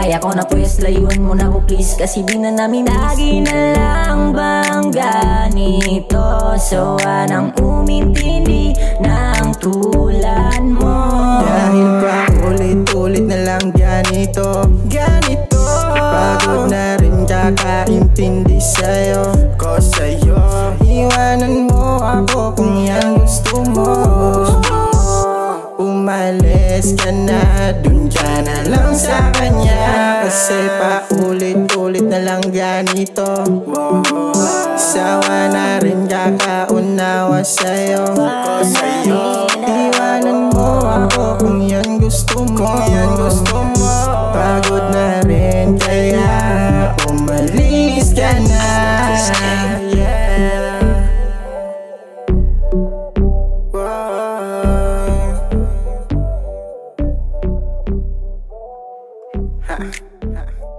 kaya ko na pues layuan mo na ko please, kasi di na namin lagi na lang bang ganito. So anang umintindi ng tulad mo, dahil pa ulit-ulit na lang ganito. Pagod na rin kakaintindi sa'yo, iwanan mo ako kung yan gusto mo. Umalis ka na, dun ka na lang sa kanya, kasi pa ulit-ulit na lang ganito. Sawa na rin kakaunawa sa'yo, iwanan mo ako kung yan gusto mo. Pagod na rin kaya umalis ka na. Ha.